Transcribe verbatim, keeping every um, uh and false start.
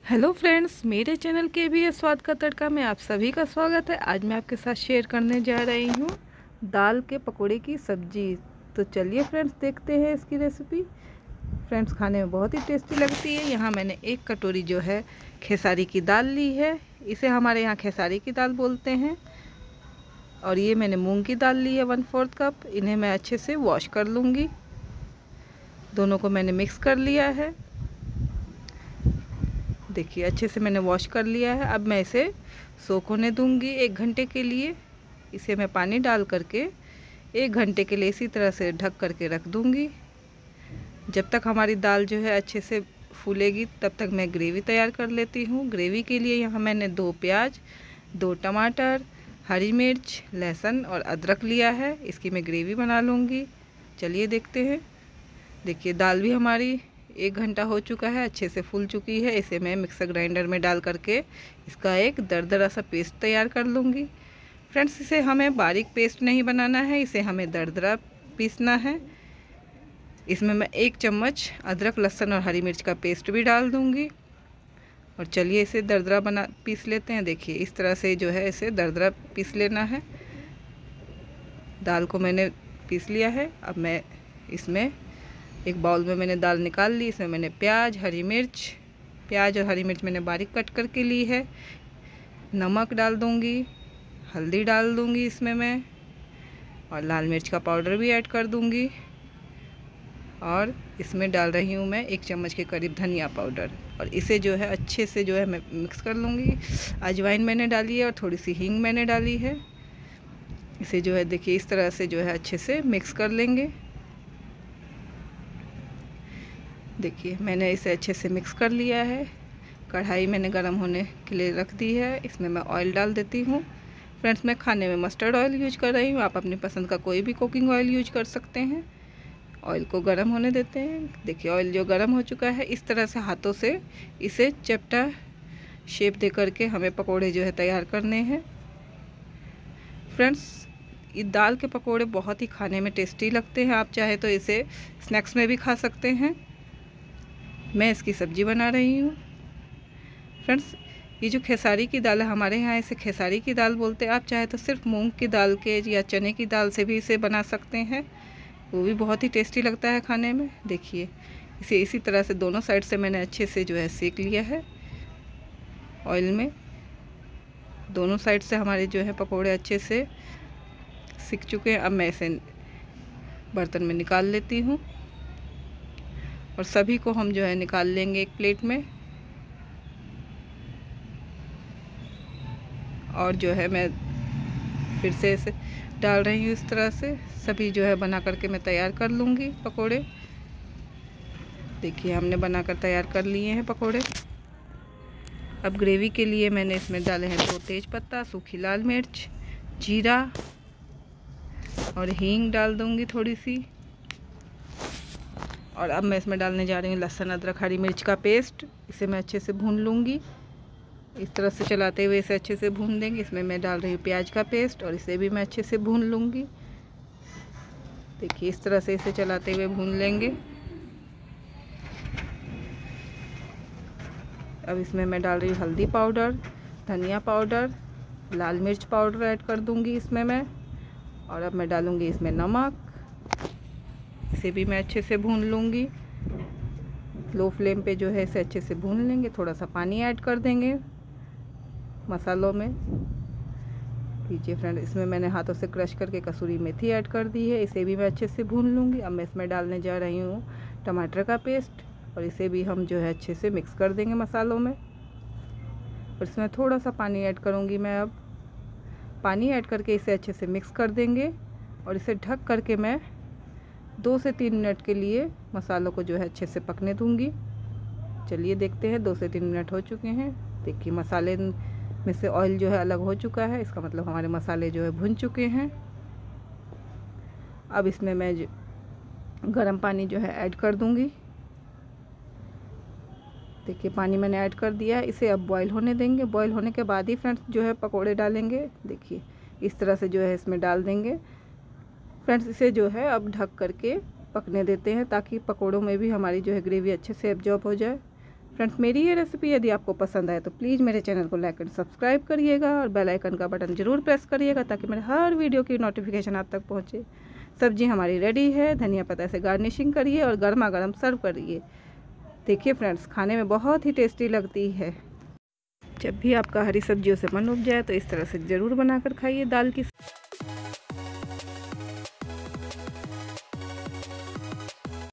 Hello friends, मेरे channel के भी स्वाद का तड़का में आप सभी का स्वागत है। आज मैं आपके साथ शेयर करने जा रही हूँ दाल के पकोड़े की सब्जी। तो चलिए फ्रेंड्स, देखते हैं इसकी रेसिपी। फ्रेंड्स, खाने में बहुत ही टेस्टी लगती है। यहाँ मैंने एक कटोरी जो है खेसारी की दाल ली है। इसे हमारे यहाँ खेसारी की दाल बोलते हैं। और ये मैंने मूंग की दाल ली है वन फोर्थ कप। इन्हें मैं अच्छे से वॉश कर लूँगी। दोनों को मैंने मिक्स कर लिया है। देखिए, अच्छे से मैंने वॉश कर लिया है। अब मैं इसे सोख होने दूंगी एक घंटे के लिए। इसे मैं पानी डाल करके एक घंटे के लिए इसी तरह से ढक करके रख दूंगी। जब तक हमारी दाल जो है अच्छे से फूलेगी तब तक मैं ग्रेवी तैयार कर लेती हूँ। ग्रेवी के लिए यहाँ मैंने दो प्याज, दो टमाटर, हरी मिर्च, लहसुन और अदरक लिया है। इसकी मैं ग्रेवी बना लूँगी। चलिए देखते हैं। देखिए, दाल भी हमारी एक घंटा हो चुका है, अच्छे से फूल चुकी है। इसे मैं मिक्सर ग्राइंडर में डाल करके इसका एक दरदरा सा पेस्ट तैयार कर लूँगी। फ्रेंड्स, इसे हमें बारीक पेस्ट नहीं बनाना है, इसे हमें दरदरा पीसना है। इसमें मैं एक चम्मच अदरक, लहसुन और हरी मिर्च का पेस्ट भी डाल दूँगी। और चलिए इसे दरदरा बना पीस लेते हैं। देखिए, इस तरह से जो है इसे दरदरा पीस लेना है। दाल को मैंने पीस लिया है। अब मैं इसमें एक बाउल में मैंने दाल निकाल ली। इसमें मैंने प्याज, हरी मिर्च प्याज और हरी मिर्च मैंने बारीक कट करके ली है। नमक डाल दूंगी, हल्दी डाल दूंगी इसमें मैं, और लाल मिर्च का पाउडर भी ऐड कर दूंगी। और इसमें डाल रही हूँ मैं एक चम्मच के करीब धनिया पाउडर। और इसे जो है अच्छे से जो है मैं मिक्स कर लूँगी। अजवाइन मैंने डाली है और थोड़ी सी हींग मैंने डाली है। इसे जो है देखिए इस तरह से जो है अच्छे से मिक्स कर लेंगे। देखिए, मैंने इसे अच्छे से मिक्स कर लिया है। कढ़ाई मैंने गरम होने के लिए रख दी है। इसमें मैं ऑयल डाल देती हूँ। फ्रेंड्स, मैं खाने में मस्टर्ड ऑयल यूज कर रही हूँ। आप अपनी पसंद का कोई भी कुकिंग ऑयल यूज कर सकते हैं। ऑयल को गरम होने देते हैं। देखिए, ऑयल जो गरम हो चुका है, इस तरह से हाथों से इसे चपटा शेप दे करके हमें पकोड़े जो है तैयार करने हैं। फ्रेंड्स, ये दाल के पकोड़े बहुत ही खाने में टेस्टी लगते हैं। आप चाहे तो इसे स्नैक्स में भी खा सकते हैं। मैं इसकी सब्ज़ी बना रही हूँ। फ्रेंड्स, ये जो खेसारी की दाल है, हमारे यहाँ इसे खेसारी की दाल बोलते हैं। आप चाहे तो सिर्फ मूंग की दाल के या चने की दाल से भी इसे बना सकते हैं। वो भी बहुत ही टेस्टी लगता है खाने में। देखिए, इसे इसी तरह से दोनों साइड से मैंने अच्छे से जो है सेक लिया है ऑयल में। दोनों साइड से हमारे जो है पकोड़े अच्छे से सिक चुके हैं। अब मैं इसे बर्तन में निकाल लेती हूँ। और सभी को हम जो है निकाल लेंगे एक प्लेट में। और जो है मैं फिर से इसे डाल रही हूँ इस तरह से। सभी जो है बना करके मैं तैयार कर लूँगी पकोड़े। देखिए, हमने बनाकर तैयार कर लिए हैं पकोड़े। अब ग्रेवी के लिए मैंने इसमें डाले हैं दो तेज पत्ता, सूखी लाल मिर्च, जीरा और हींग डाल दूँगी थोड़ी सी। और अब मैं इसमें डालने जा रही हूँ लहसुन, अदरक, हरी मिर्च का पेस्ट। इसे मैं अच्छे से भून लूँगी। इस तरह से चलाते हुए इसे अच्छे से भून देंगे। इसमें मैं डाल रही हूँ प्याज का पेस्ट और इसे भी मैं अच्छे से भून लूँगी। देखिए, इस तरह से इसे चलाते हुए भून लेंगे। अब इसमें मैं डाल रही हूँ हल्दी पाउडर, धनिया पाउडर, लाल मिर्च पाउडर ऐड कर दूँगी इसमें मैं। और अब मैं डालूँगी इसमें नमक। इसे भी मैं अच्छे से भून लूँगी। लो फ्लेम पे जो है इसे अच्छे से भून लेंगे। थोड़ा सा पानी ऐड कर देंगे मसालों में। लीजिए फ्रेंड, इसमें मैंने हाथों से क्रश करके कसूरी मेथी ऐड कर दी है। इसे भी मैं अच्छे से भून लूँगी। अब मैं इसमें डालने जा रही हूँ टमाटर का पेस्ट। और इसे भी हम जो है अच्छे से मिक्स कर देंगे मसालों में। और इसमें थोड़ा सा पानी ऐड करूँगी मैं। अब पानी ऐड करके इसे अच्छे से मिक्स कर देंगे। और इसे ढक करके मैं दो से तीन मिनट के लिए मसालों को जो है अच्छे से पकने दूंगी। चलिए देखते हैं। दो से तीन मिनट हो चुके हैं। देखिए, मसाले में से ऑयल जो है अलग हो चुका है। इसका मतलब हमारे मसाले जो है भुन चुके हैं। अब इसमें मैं गर्म पानी जो है ऐड कर दूंगी। देखिए, पानी मैंने ऐड कर दिया है। इसे अब बॉईल होने देंगे। बॉईल होने के बाद ही फ्रेंड्स जो है पकोड़े डालेंगे। देखिए, इस तरह से जो है इसमें डाल देंगे। फ्रेंड्स, इसे जो है अब ढक करके पकने देते हैं ताकि पकोड़ों में भी हमारी जो है ग्रेवी अच्छे से एब्जॉर्ब हो जाए। फ्रेंड्स, मेरी ये रेसिपी यदि आपको पसंद आए तो प्लीज़ मेरे चैनल को लाइक एंड सब्सक्राइब करिएगा और बेल आइकन का बटन ज़रूर प्रेस करिएगा ताकि मेरे हर वीडियो की नोटिफिकेशन आप तक पहुँचे। सब्जी हमारी रेडी है। धनिया पत्ता से गार्निशिंग करिए और गर्मा गर्म सर्व करिए। देखिए फ्रेंड्स, खाने में बहुत ही टेस्टी लगती है। जब भी आपका हरी सब्जियों से मन उब जाए तो इस तरह से ज़रूर बनाकर खाइए दाल की